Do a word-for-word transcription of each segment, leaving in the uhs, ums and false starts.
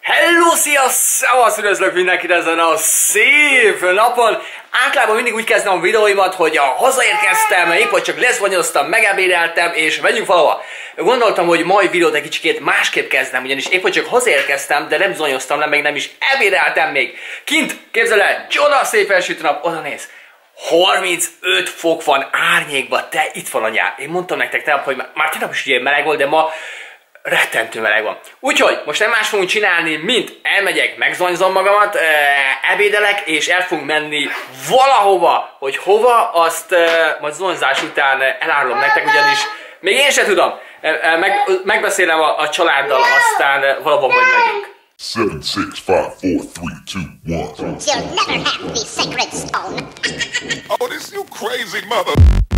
Hello, szia, szavasz, üdvözlök mindenkit ezen a szép napon. Általában mindig úgy kezdem a videóimat, hogy a hazaérkeztem, épp hogy csak leszvanyoztam, megebédeltem, és megyünk valahova. Gondoltam, hogy mai videót egy kicsikét másképp kezdem, ugyanis épp hogy csak hazaérkeztem, de nem zonyoztam le, meg nem is ebédeltem még. Kint, képzeld el, csoda szép elsütő nap, oda néz. harmincöt fok van árnyékban, te itt van a nyár. Én mondtam nektek tegnap, hogy már tegnap is ugye meleg volt, de ma rettentő meleg van. Úgyhogy most nem más fogunk csinálni, mint elmegyek, megzonyzom magamat, e, ebédelek, és el fogunk menni valahova. Hogy hova, azt e, majd zonyzás után elárulom nektek, ugyanis még én sem tudom. E, meg, megbeszélem a, a családdal, aztán valahova majd megyünk. seven, six, five, four, three, two, one. You'll never have the sacred stone. Oh, this you crazy mother.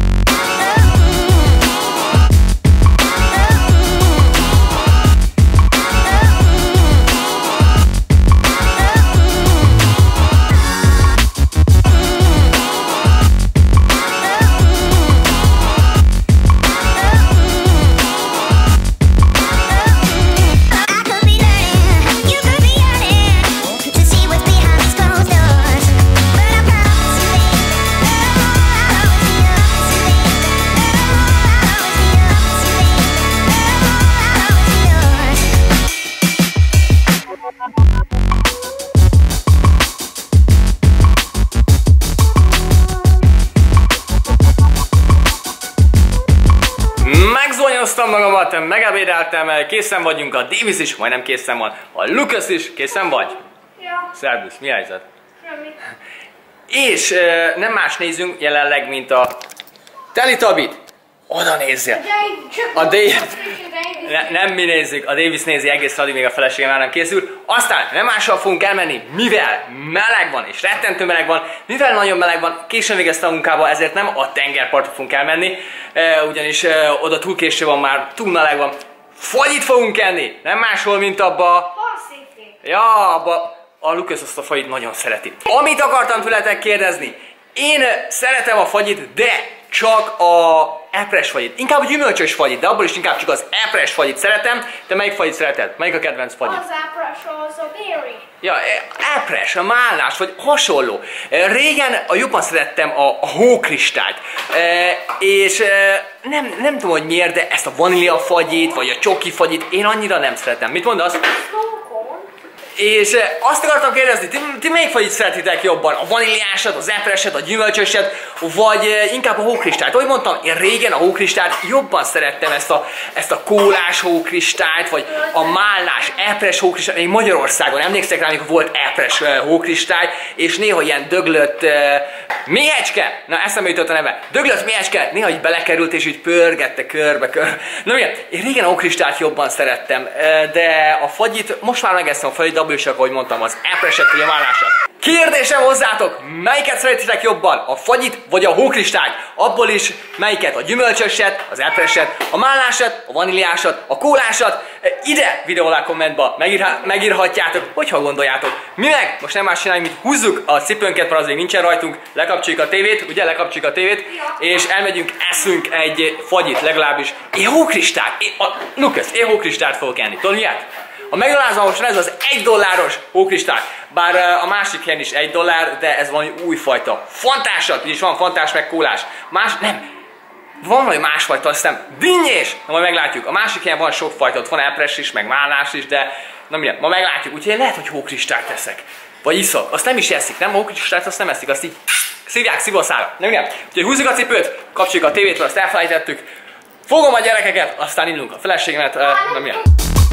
Megzonyoztam magamat, megebédeltem, készen vagyunk, a Davis is majdnem készen van, a Lucas is készen vagy? Ja. Szervusz, mi a helyzet? Semmi. És e, nem más nézünk jelenleg, mint a Teletubbyt. Oda nézzél! A Davis... Ne, nem mi nézzük, a Davis nézi egész addig, még a feleségem már nem készül. Aztán nem mással fogunk elmenni, mivel meleg van, és rettentő meleg van, mivel nagyon meleg van, későn végeztem a munkába, ezért nem a tengerpartra fogunk elmenni, e, ugyanis e, oda túl késő van már, túl meleg van. Fagyit fogunk enni, nem máshol, mint abba... Ja, abba... A Lucas azt a fagyit nagyon szereti. Amit akartam tőletek kérdezni, én szeretem a fagyit, de csak a epres fagyit. Inkább a gyümölcsös fagyit, de abból is inkább csak az epres fagyit szeretem. Te melyik fagyit szereted? Melyik a kedvenc fagyit? Az epres, az a berry. Ja, epres, a málnás, vagy hasonló. Régen a jobban szerettem a, a hókristályt. E, és e, nem, nem tudom, hogy miért, de ezt a vanília fagyit, vagy a csoki fagyit én annyira nem szeretem. Mit mondasz? És azt akartam kérdezni, ti, ti melyik fagyit szeretitek jobban? A vaníliásat, az epreset, a gyümölcsöset, vagy inkább a hókristályt? Ahogy mondtam, én régen a hókristályt jobban szerettem, ezt a, ezt a kólás hókristályt, vagy a málnás epres hókristályt. Még Magyarországon emlékszek rá, amikor volt epres hókristály, és néha ilyen döglött uh, méhecske, na eszembe jutott a neve, döglött méhecske, néha így belekerült, és így pörgette körbe, körbe. Na milyen, én régen a hókristályt jobban szerettem, de a fagyit, most már megeszem a fagyit, abból is, ahogy mondtam, az epreset vagy a málnásat. Kérdésem hozzátok, melyiket szeretitek jobban? A fagyit vagy a hókristályt? Abból is melyiket? A gyümölcsöset, az epreset, a málnásat, a vaníliásat, a kólásat? Ide videó alá kommentba megírha, megírhatjátok, hogyha gondoljátok. Mi meg most nem más csináljuk, mint húzzuk a cipőnket, mert azért nincsen rajtunk, lekapcsoljuk a tévét, ugye lekapcsoljuk a tévét, és elmegyünk, eszünk egy fagyit, legalábbis. Én hókristályt, én, a, Lucas, én hókristályt fogok enni. Tudod miért? A McDonald'sban most ez az egy dolláros hókristály, bár a másik helyen is egy dollár, de ez valami újfajta. Fantásat, is van fantás meg kólás. Más, nem, van valami másfajta, azt hiszem dinnyés, na majd meglátjuk. A másik helyen van sok fajta, ott van epres is, meg málnás is, de na milyen, ma meglátjuk, úgyhogy lehet, hogy hókristályt teszek. Vagy iszok, azt nem is eszik, nem? A hókristályt azt nem eszik, azt így szívják szívószára. Nem milyen, úgyhogy húzzuk a cipőt, kapcsoljuk a tévét, azt elfelejtettük. Fogom a gyerekeket, aztán indulunk a feleségemet, uh, nem milyen.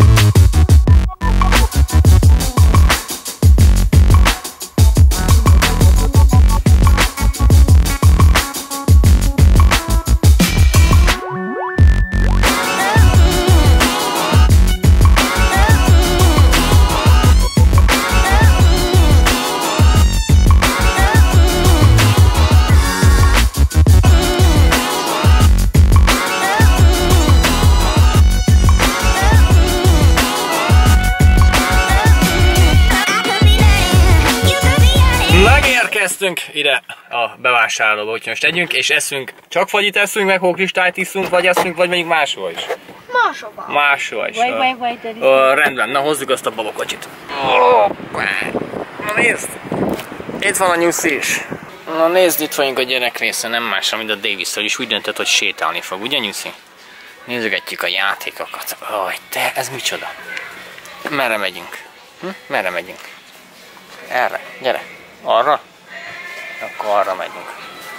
Megérkeztünk ide a bevásárlóba, úgyhogy most együnk és eszünk. Csak fagyit eszünk, meg hókristályt iszunk, vagy eszünk, vagy megyünk máshol is. Máshova. Máshova is. Wait, wait, wait, there is... Ó, rendben, na hozzuk azt a babakocsit. Hoppá. Na nézd! Itt van a nyuszi is. Na nézd, itt vagyunk a gyerek része, nem más, mint a Davis-től is úgy döntött, hogy sétálni fog, ugye nyuszi? Nézőgetjük a játékokat. Aj, te, ez micsoda? Merre megyünk? Hm? Merre megyünk? Erre, gyere. Arra? Akkor arra megyünk.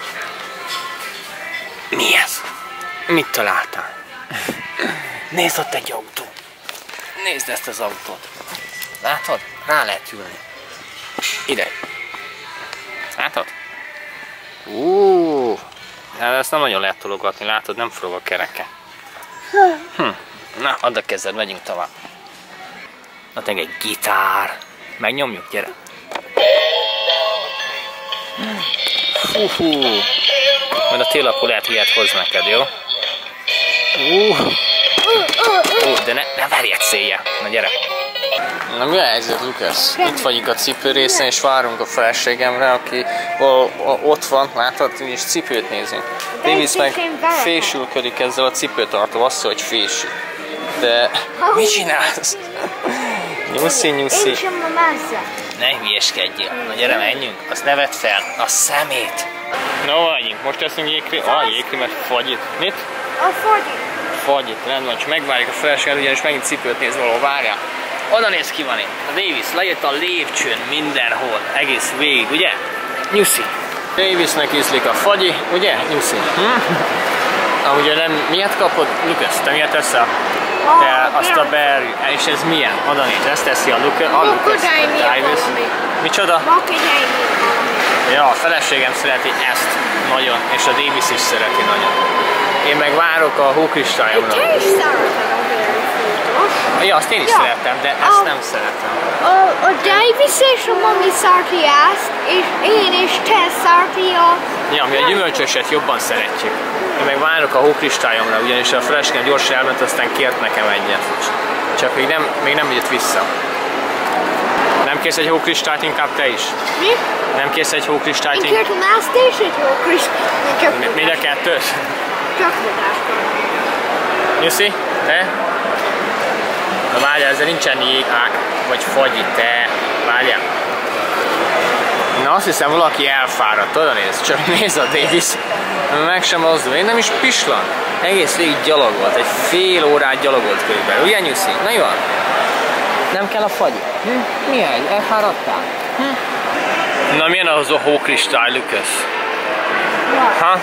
Mi ez? Mit találtál? Nézd, ott egy autó. Nézd ezt az autót. Látod? Rá lehet ülni. Ide. Látod? Úúúú. Ezt nem nagyon lehet tologatni, látod? Nem forog a kereke. Hm. Na, add a kezed, megyünk tovább. Na, tényleg egy gitár. Megnyomjuk, gyere. Hú, hú. Majd a télapó lehet ilyet hoz neked, jó? Uh. Uh, de ne, ne verjed széjjel. Na gyere. Na mi a helyzet, Lukasz? Itt vagyunk a cipő részen, és várunk a feleségemre, aki o, o, ott van, látod? És cipőt nézünk. Davis meg fésülködik ezzel a cipőtartó, azt hogy fésül. De mit csinálsz? Nyuszi, nyuszi. Ne hülyeskedjél. Na gyere, menjünk. Azt ne vedd fel. A szemét. Na vagyunk. Most teszünk jégkrém. Ah, jégkrémet, fagyit. Mit? A fagyit. Fagyit. Rendben, csak megvárjuk a feleséget, ugyanis megint cipőt néz valahol. Várjál. Oda néz ki van itt. A Davis lejött a lépcsőn mindenhol. Egész végig, ugye? Nyuszi. Davisnek ízlik a fagyi, ugye? Nyuszi. Hm? Amúgy nem miért kapod? Lukasz, te miért teszel? Te azt a berry. És ez milyen? Oda néz, ezt teszi a Lukasz. A Lukasz. Davis. Micsoda? Ja, a feleségem szereti ezt nagyon, és a Davis is szereti nagyon. Én meg várok a hókristályomra. Ja, azt én is ja. szeretem, de ezt nem szeretem. A, a Davis és a mami szereti ezt, és én és te szereti a... Ja, mi a gyümölcsöset jobban szeretjük. Én meg várok a hókristályomra, ugyanis a feleségem gyorsan elment, aztán kért nekem egyet. Csak még nem, még nem jött vissza. Nem kérsz egy hókristályt, inkább te is? Mi? Nem kérsz egy hókristályt? Én kértem ezt és egy hókristályt. Mind a kettőt? Csak tudáskor. Nyuszi, te? Na várjál, ezzel nincsen jégák, vagy fagyi, te. Várjál. Na azt hiszem valaki elfáradt, oda néz, csak nézd a Davis. Meg sem mozdul, én nem is pislan. Egész végig gyalogolt, egy fél órát gyalogolt körülbelül. Ugye nyuszi? Na jó van. Nem kell a fagyi. Hm? Mi egy? Elfáradtál? Hm? Na milyen az a hókristály, Lukasz? Ha?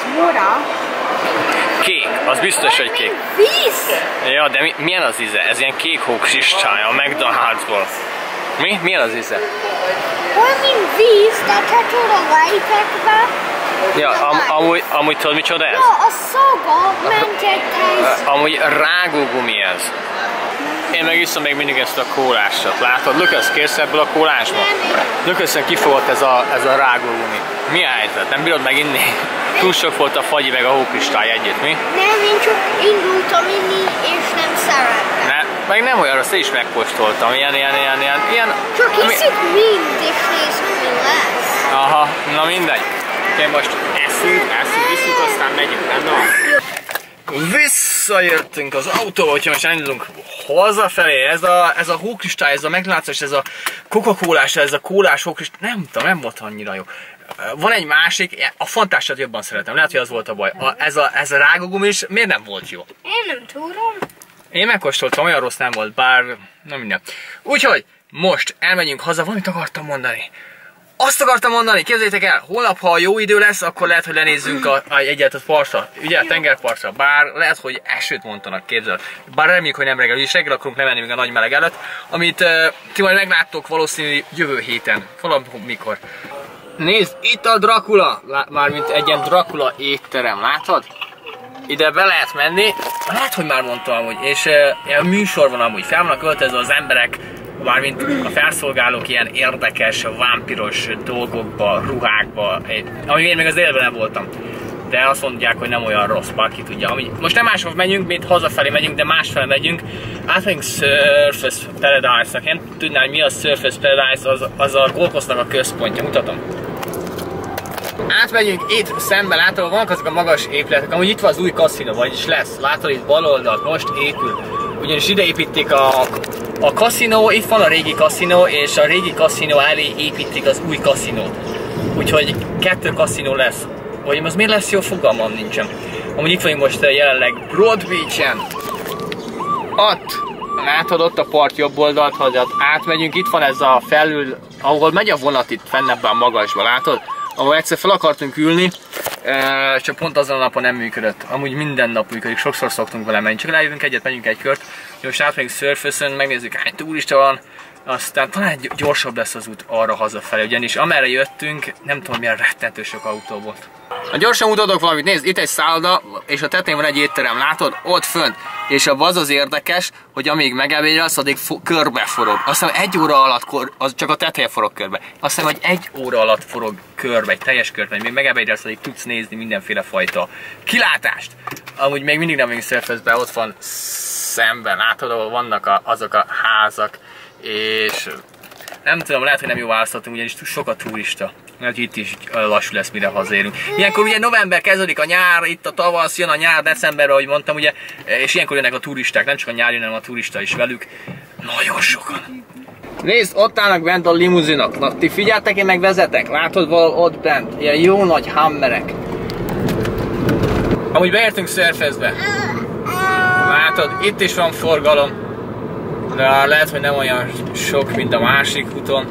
Kék, az biztos, hogy kék. Víz! Ja, de mi, milyen az íze? Ez ilyen kék hókristály a McDonald'sból. Mi? Milyen az íze? Olyan, mint víz, de te tudod a lejtekbe. Ja, am, amúgy, amúgy tudod micsoda ez? Ja, a szoba ment egy tejsz. Amúgy rágógumi ez. Én meg iszom még mindig ezt a kólásat, látod? Lukasz, kérsz ebből a kólásba? Lukasz, kifogott ez a, ez a rágógumi. Mi a helyzet? Nem bírod meginni? Túl sok volt a fagyi meg a hókristály együtt, mi? Nem, én csak indultam inni, és nem szerettem. Ne, meg nem olyan rossz, én is megkóstoltam. Ilyen, ilyen, ilyen, ilyen, ilyen. Csak hiszük mind, és nézzük, mi lesz. Aha, na mindegy. Én most eszünk, eszünk, iszunk, aztán megyünk, nem? Visszajöttünk az autóba, hogyha most elindulunk hazafelé, ez a, ez a hókristály, ez a meglátszós, ez a Coca-Colás, ez a kólás hókristály, nem tudom, nem volt annyira jó. Van egy másik, a Fantását jobban szeretem, lehet, hogy az volt a baj. A, ez, a, ez a rágógumi is miért nem volt jó? Én nem tudom. Én megkóstoltam, olyan rossz nem volt, bár nem minden. Úgyhogy most elmegyünk haza, valamit akartam mondani. Azt akartam mondani, képzeljétek el, holnap, ha jó idő lesz, akkor lehet, hogy lenézzünk a, a, egyet a partra, ugye a tengerpartra, bár lehet, hogy esőt mondanak, képzeld. Bár reméljük, hogy nem reggel, és reggel akarunk lemenni még a nagy meleg előtt, amit uh, ti majd megláttok valószínűleg jövő héten, valamikor. Nézd, itt a Dracula, mármint egy ilyen Dracula étterem, látod? Ide be lehet menni, lehet, hogy már mondtam amúgy, és uh, ilyen műsor van amúgy, fel vannak öltözve az emberek, mármint a felszolgálók ilyen érdekes, vámpiros dolgokba, ruhákba, amíg én még az élben nem voltam. De azt mondják, hogy nem olyan rossz, bárki tudja. Ami, most nem máshol megyünk, mint hazafelé megyünk, de másfelé megyünk. Átmegyünk Surfers Paradise-nak. Én tudnám, hogy mi a Surfers Paradise, az, az a Gold Coast-nak a központja. Mutatom. Átmegyünk itt szemben, látod, vannak azok a magas épületek, amúgy itt van az új kaszinó, vagyis lesz. Látod, itt bal oldalt most épül. Ugyanis ide építik a, a kaszinó, itt van a régi kaszinó, és a régi kaszinó elé építik az új kaszinót. Úgyhogy kettő kaszinó lesz. Hogy az miért lesz jó, fogalmam nincsen. Amúgy itt vagyunk most jelenleg Broad Beach-en. Ott, látod, ott a part jobb oldalt, hogy átmegyünk, itt van ez a felül, ahol megy a vonat itt fenn ebben a magasba, látod? Ahol egyszer fel akartunk ülni, csak pont azon a napon nem működött. Amúgy minden nap működik, sokszor szoktunk vele menni. Csak eljövünk egyet, menjünk egy kört. Most átmegyünk Surface-ön, megnézzük hány turista van. Aztán talán gyorsabb lesz az út arra hazafelé, ugyanis amerre jöttünk, nem tudom milyen rettentő sok autó volt. Ha gyorsan mutatok valamit, nézd, itt egy szálloda, és a tetején van egy étterem, látod? Ott fönt. És abban az az érdekes, hogy amíg megebédelsz, addig körbe forog. Azt hiszem egy óra alatt, az csak a teteje forog körbe. Azt hiszem, hogy egy óra alatt forog körbe, egy teljes körbe, még megebédelsz, addig tudsz nézni mindenféle fajta kilátást. Amúgy még mindig nem vagyunk Surface-ben, ott van szemben, látod, ahol vannak a, azok a házak. És nem tudom, lehet, hogy nem jó választottunk, ugyanis sok a turista. Mert itt is lassú lesz, mire hazérünk. Ilyenkor ugye november kezdődik a nyár, itt a tavasz, jön a nyár, decemberben, ahogy mondtam, ugye, és ilyenkor jönnek a turisták, nem csak a nyár jön, hanem a turista is velük. Nagyon sokan. Nézd, ott állnak bent a limuzinok. Na, ti figyeltek, én meg vezetek. Látod valahol ott bent? Ilyen jó nagy hammerek. Amúgy beértünk Surface-be. Látod, itt is van forgalom. De lehet, hogy nem olyan sok, mint a másik úton,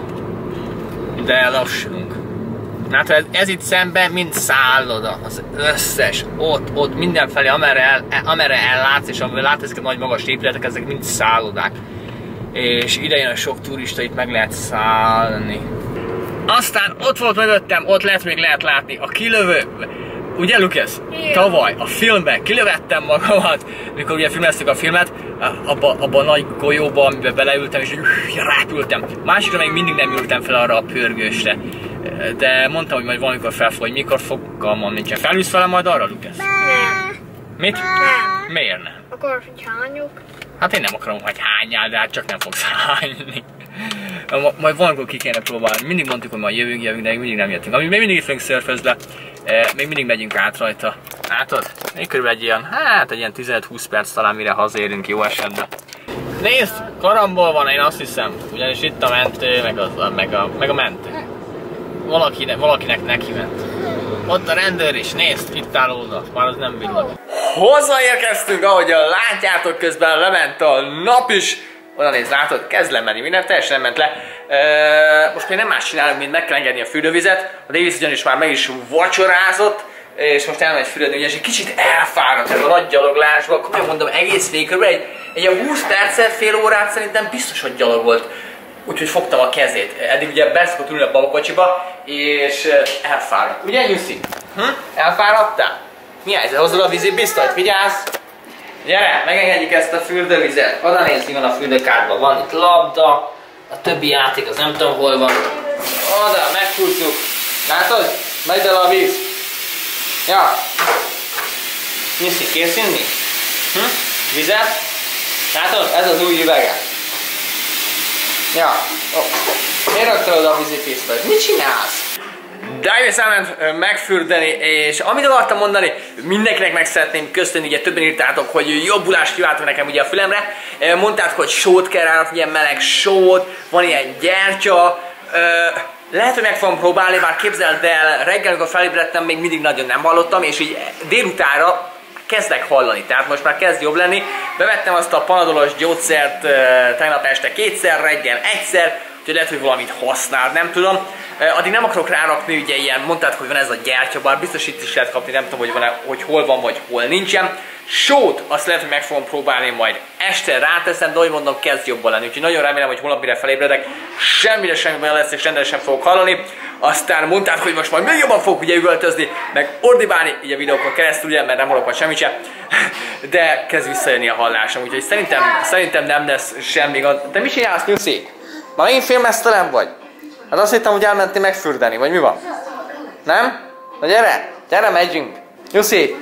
de lassulunk. Hát ez, ez itt szemben mind szálloda, az összes, ott, ott mindenfelé, amerre, el, amerre ellátsz, és amire látsz ezeket nagy magas épületek, ezek mind szállodák. És ide jön a sok turista, itt meg lehet szállni. Aztán ott volt mögöttem, ott lehet még lehet látni a kilövő. Ugye, Lucas? Igen. Tavaly a filmben kilövettem magamat, mikor ugye filmeztük a filmet, abba, abba a nagy golyóba, amiben beleültem, és rápültem. Másikra még mindig nem ültem fel arra a pörgősre. De mondtam, hogy majd valamikor felfog, hogy mikor fogalmam nincsen. Felülsz velem majd arra, Lucas? Nem. Mit? Nem. Miért nem? Akkor, hogy hányok? Hát én nem akarom, hogy hányjál, de hát csak nem fogsz hányni. Majd valamikor ki kéne próbálni. Mindig mondtuk, hogy majd jövünk, jövünk, de még mindig nem jöttünk. Ami még mindig itt vagyunk Surface-be, még mindig megyünk át rajta. Látod? Még körülbelül egy ilyen, hát egy ilyen tizenöt-húsz perc talán, mire hazérünk jó esetben. Nézd! Karambol van, én azt hiszem. Ugyanis itt a mentő, meg, az, meg, a, meg a mentő. Valakinek, valakinek neki ment. Ott a rendőr is, nézd, itt áll oda, már az nem villag. Hozzáérkeztünk, ahogyan látjátok, közben lement a nap is. Oda nézd, látod, kezd lemenni, minden teljesen nem ment le. E, most még nem más csinálunk, mint meg kell engedni a fürdővizet. A Davis ugyanis már meg is vacsorázott, és most elmegy fürdődni, ugyanis egy kicsit elfáradt ez a nagy gyaloglásba. Komolyan mondom, egész végül egy, egy húsz percet, fél órát szerintem biztos, hogy gyalogolt. Úgyhogy fogtam a kezét. Eddig ugye beszokott ülni a babakocsiba, és elfáradt. Ugye, Nyuszi? Hm? Elfáradtál? Mi helyzet? Hozzad a vízi biztos? Vigyázz! Gyere, megengedjük ezt a fürdővizet. Oda nézd, mi van a fürdőkádban. Van itt labda, a többi játék az nem tudom hol van. Oda, megfújtuk. Látod? Megy el a víz. Ja. Nyuszi, kész inni? Hm? Vizet? Látod? Ez az új üvege. Ja. Oh. Miért raktad oda a vízipisztolyt? Mit csinálsz? Davis elment megfürdeni, és amit akartam mondani, mindenkinek meg szeretném köszönni, ugye többen írtátok, hogy jobbulást kívántok nekem ugye a fülemre. Mondtátok, hogy sót kell rá, ilyen meleg sót, van ilyen gyertya. Lehet, hogy meg fogom próbálni, bár képzeld el, reggel, amikor felébredtem, még mindig nagyon nem hallottam, és így délutára kezdek hallani, tehát most már kezd jobb lenni. Bevettem azt a panadolos gyógyszert tegnap este kétszer, reggel egyszer, úgyhogy lehet, hogy valamit használ, nem tudom. Addig nem akarok rárakni, ugye ilyen, mondtátok, hogy van ez a gyertya, bár biztos itt is lehet kapni, nem tudom, hogy, van, hogy hol van, vagy hol nincsen. Sót, azt lehet, hogy meg fogom próbálni, majd este ráteszem, de ahogy mondom, kezd jobban lenni. Úgyhogy nagyon remélem, hogy holnap mire felébredek, semmire semmi lesz, és rendesen fogok hallani. Aztán mondták, hogy most majd még jobban fogok ugye üvöltözni, meg ordibálni így a videókon keresztül, ugye, mert nem hallok majd semmit sem. De kezd visszajönni a hallásom, úgyhogy szerintem, szerintem nem lesz semmi gond. Te mit csinálsz, Nyuszi? Már megint filmesztelen vagy? Hát azt hittem, hogy elmentél megfürdeni, vagy mi van? Nem? Na gyere, gyere, megyünk. Nyuszi!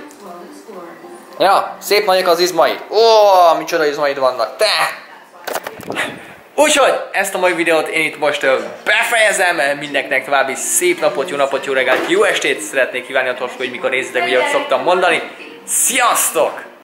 Ja, szép nagyok az izmaid. Ó, micsoda izmaid vannak. Te! Úgyhogy ezt a mai videót én itt most befejezem, mindenkinek további szép napot, jó napot, jó reggelt, jó estét szeretnék kívánni attól, hogy mikor nézitek, ugye, ahogy szoktam mondani. Sziasztok!